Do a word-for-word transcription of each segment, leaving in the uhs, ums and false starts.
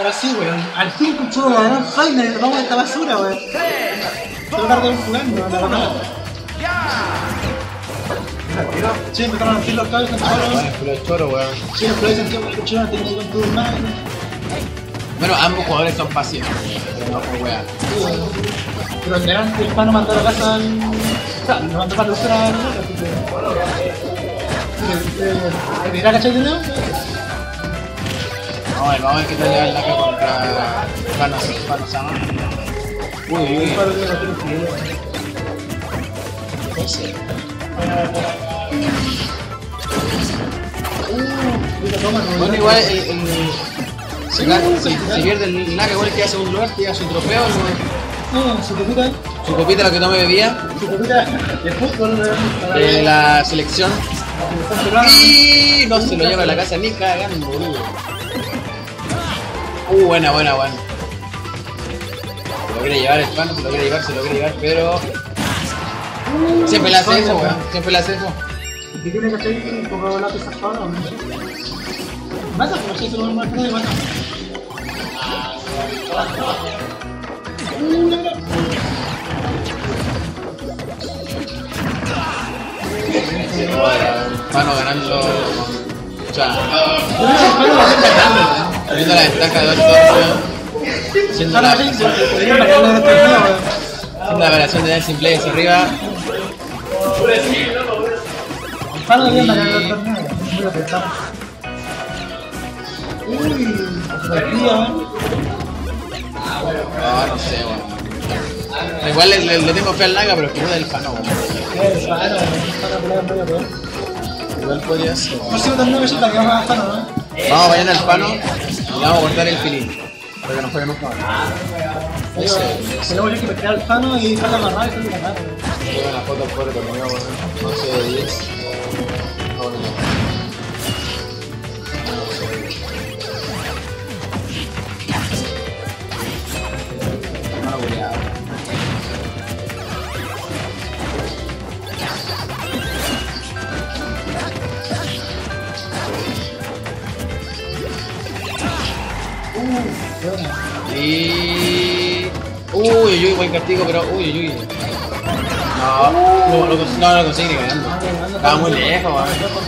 Ahora sí, weón. Al fin consumo la gran final y nos vamos a esta basura, weón. Solo tarde un jugando, la verdad. Sí, empezaron a decir los cables con el choro, weón. Sí, los cables sentidos con el choro, tengo que controlar más. Bueno, ambos jugadores son pasivos, pero no por weá. Pero el delante el pano mandó a la casa al... O sea, lo mandó para lucir a la casa, así que... ¿Te dirá cachai de nuevo? Vamos a ver, vamos a ver qué tal le va el Naka contra... Panos, Panosama. Uy, uy, uy. No sé. Bueno, igual el... el... Se, se, se pierde el Naka, igual que hace un lugar, que hace su trofeo, ¿no? No, su copita. Su copita, lo que no me bebía. Su copita de fútbol. De la selección. Y no se lo lleva a la casa ni cagando, boludo. Uh, buena, buena, buena. Se lo quiere llevar el pan, se lo quiere llevar, se lo quiere llevar, pero... Siempre le hace eso, weón. Siempre le hace eso. ¿Qué tiene que hacer un poco la pesa ahora o no? Mata, pero si se lo va a poner de mata. Pano ganando. O sea, teniendo la ventaja de dos torneos. Siendo la, siendo la variación de Dancing Play hacia arriba. Pano debería ganar el torneo. Muy apretado. Uy, partida, Ah, no sé, weón. Igual le, le, le tengo fe al Naka, pero es que no del Pano, weón. el pano, para poner medio peor. Igual podría ser. No sé, también me siento que vamos a pano, ¿no? Vamos mañana al Pano y le vamos a cortar el filín. Para que no juegue nunca más. Tenemos que meter al pano y dejarla amarrada y salir a ganar. Tengo una foto por el torneo, weón. once de diez. Y... Uy, uy, uy, buen castigo, pero uy, uy, uy. No, no, no, no lo consigue ni ganando. Estaba muy lejos, weón.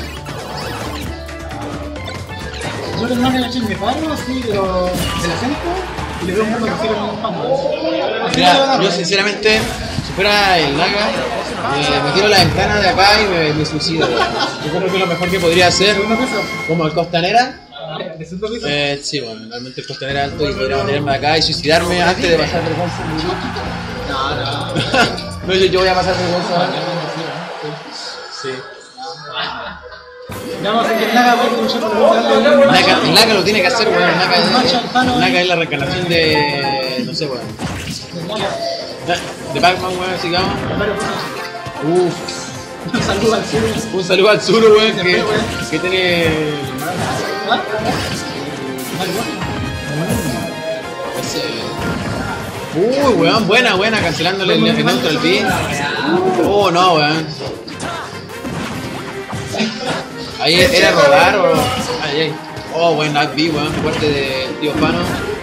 Yo tengo que echar mi pano así, pero se la siento y le veo un mundo que sigue con un pano. Mira, yo sinceramente, si fuera el Naka, eh, me tiro la ventana de acá y me, me suicido, weón. Yo creo que lo mejor que podría hacer, como el Costanera. Eh, sí, bueno, realmente el Costanera alto y podría mantenerme acá y suicidarme antes de pasar vergüenza. No, no. No, yo, yo voy a pasar vergüenza. Sí. Vamos a hacer que el Naka puede luchar por el Naka, el Naka lo tiene que hacer, weón. El Naka es, Naka es la reencarnación de... no sé, weón. De Pac-Man, weón, sigamos. Uff. Un saludo al sur. Un saludo al sur, weón, que, que tiene... ¿Ah? Uy, weón, buena, buena, cancelándole el, el neutral B. Oh, no, weón. Ahí era robar o... Ay, ay. Oh, buen up B, weón, fuerte de tío Pano.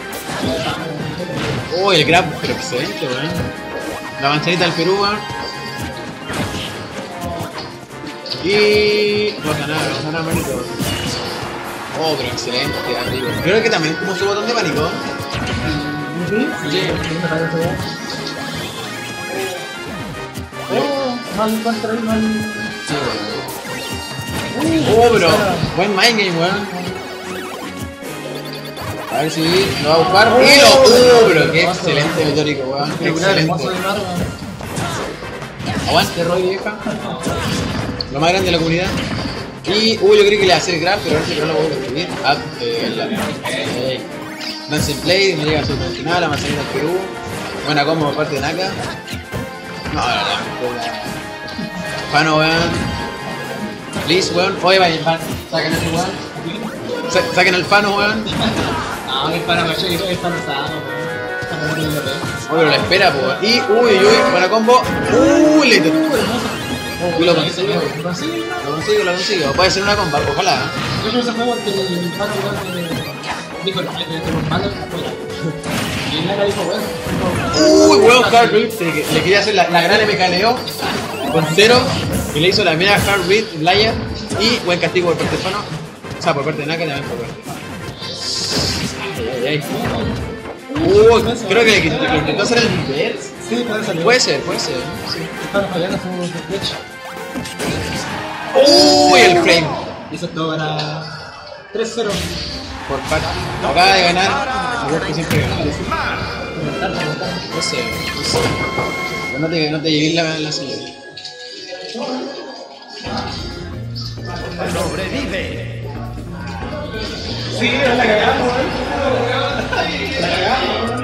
Oh, el grab, pero excelente, weón. La manzanita del Perú, weón. Y... no gana nada, no gana nada, manito. Oh, pero excelente, arriba. Creo que también como su botón de pánico. ¿Sí? Sí. Oh, mal contra él, mal. Sí, weón. Oh, pero buen mind game, weón. A ver si lo va a buscar. Y lo... Uh, pero qué excelente metórico, weón. Qué excelente. Aguante, Roy, vieja. Lo más grande de la comunidad. Y, uy, yo creí que le hace el grab, pero ahora sí que no lo voy a escribir. Ah, eh, la... Eh. Dancing Play, me llega a su final, la manzanita del Perú. Buena combo por parte de Naka. No, no, no. Pano, weón. Please, weón. Oye, vayan, pan. Saquen ese weón. Sa saquen al Pano, weón. No, es para macho y es para sano, weón. Oye, pero la espera, po. Y, uy, uy, buena combo. Uy, le tocó. Y lo consigo. Lo consigo, lo consigo. Puede ser una comba, ojalá. Yo creo que ese juego que el pano igual dijo, no, le tenés los malos. Y él le dijo, bueno. Uy, weón, Hard Read. Le, le quería hacer la, la gran M K L O con cero. Y le hizo la media Hard Read, Layer. Y buen castigo por parte de Fano. O sea, por parte de Naka también por parte. Ay, ay, ay. Uy, creo que le, le intentó hacer el reverse. Sí, puede salir. Puede ser, puede ser. Sí. Estamos fallando, hacemos un refresh. Uy, el frame. Y eso es todo para tres cero. Por parte. Acaba de ganar. Igual que siempre gana. No sé, no sé. Pero no te, no te lleves la, la señal. Sobrevive. Sí, la cagamos, la cagamos.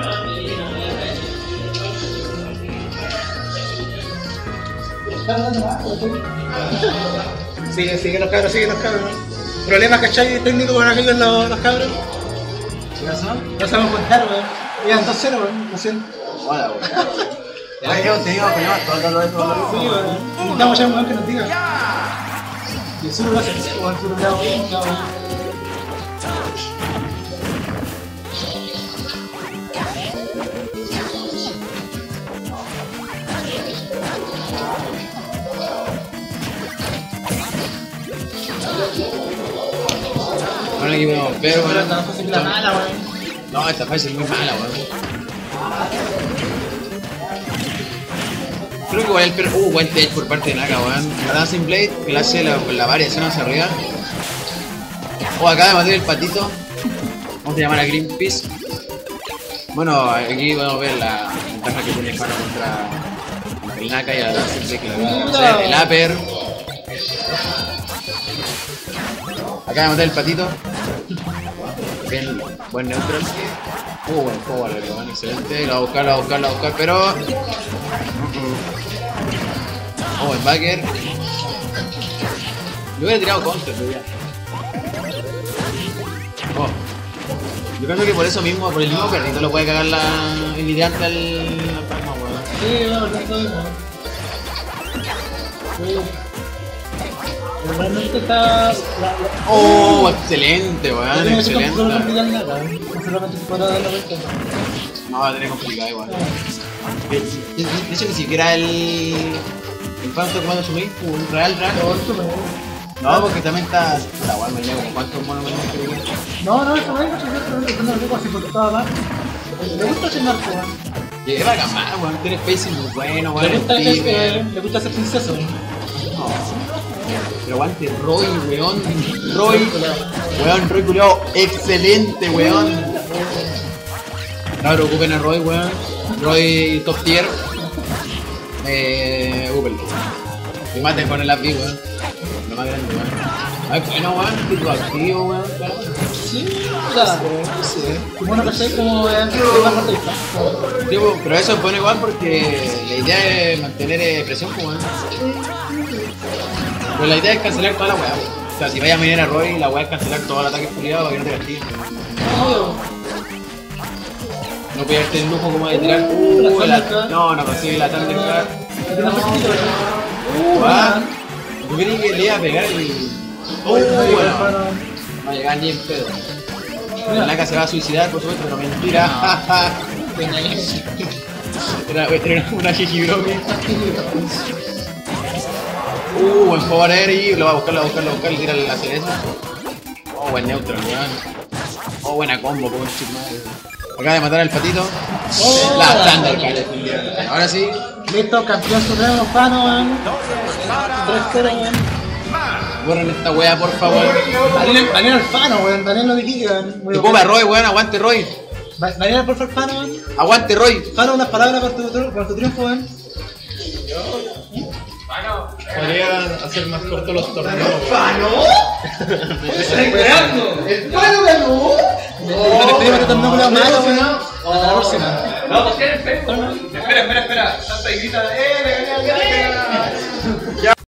Sigue, sigue los cabros, sigue los cabros. Problemas, ¿cachai? Técnico con aquellos los, los cabros. ¿Qué pasó? No sabemos contar, weón. Iban dos cero, weón, lo siento. Hola, weón. Ya que hemos tenido problemas todo lo de todo. Sí, weón. Necesitamos ya un weón que nos diga. Y el sur lo hace, weón, el sur lo hago bien, cabrón. Ahora aquí vamos a ver, Pero weón. esta fase es la mala, weón. No, esta fase es muy mala, weón. Creo que igual el perro. Uh, buen tech por parte de Naka, weón. La Dancing Blade, que le hace la, la variación hacia arriba. Oh, acaba de matar el patito. Vamos a llamar a Greenpeace. Bueno, aquí podemos ver la ventaja que tiene Fano contra el Naka y la Dancing Blade que le va a hacer. El upper. Acaba de matar el patito. Bien, buen neutral. Uh, buen forward, weón, excelente. Lo va a buscar, lo va a buscar, lo va a buscar, pero. Oh, buen backer. Yo hubiera tirado counter, pero ya. Oh. Yo creo que por eso mismo, por el mismo perrito lo puede cagar la el ideante al Palma, weón. Sí, weón, no estoy, weón. Sí. Pero realmente está. La, la, Oh, excelente, weón, no tiene que ser excelente. solo complicar nada, weón. No solamente se puede dar la vuelta. No va a tener complicado igual. De de- de hecho, ni siquiera el. El Fano está tomando su main, un real real. Pero eso me. No, porque también está. La weón me llevo, ¿cuántos monos me llevo? No, no, eso no es, eso no es, eso no es así porque estaba mal. Le gusta ese narco, weón. Lleva a gamar, weón, tiene spacing muy bueno, Le weón. gusta, el que- pibe. eh, le gusta ser princeso. No. Pero aguante, Roy, weón. Roy, weón, Roy culiao, excelente, weón. No preocupen a Roy, weón. Roy top tier. Eh. Google. Que maten con el A P I, weón. Lo más grande, weón. Ay, bueno, weón, tipo activo, weón. Claro. Sí, o sea, Sí. bueno, que sé como es más partidista. Tipo, pero eso es bueno igual porque la idea es mantener eh, presión, pues, weón. Pero la idea es cancelar toda la weá, weón. O sea, si vaya a venir a Roy, la weá es cancelar todo el ataque culiado para que no te castiguen. No voy a darte el lujo como de tirar. Uh, La la- Thundercard. no, no consigue la Thundercard. No, Uh, va. Yo creí que le iba a pegar el. Uh, bueno. Va a llegar ni en pedo. El Naka se va a suicidar, por supuesto, pero mentira. Era, era una jijigromi. Uh, buen forward air y lo va a buscar, lo va a buscar, lo va a buscar, le tira la cereza. Oh, buen neutral, weón. Oh, buena combo, como un chip madre. Acaba de matar al patito. Oh, La Thundercard, definitivamente. Ahora sí. Listo, campeón supremo, Fano, weón. tres cero, weón. Borren esta wea, por favor. Daniel, Daniel Alfano, weón. Daniel lo dijiste, weón. Muy Y bueno. copa Roy, weón, aguante Roy. Da- Daniel, por favor, Fano, weón. Aguante Roy. Fano, unas palabras por tu, por tu triunfo, weón. Podrían hacer más cortos los torneos. ¡El Fano ganó! Nos despedimos de torneo con la mano, weón. Hasta la próxima. No, pues espera, espera, espera, espera, espera. Santa y grita, eh, le gané al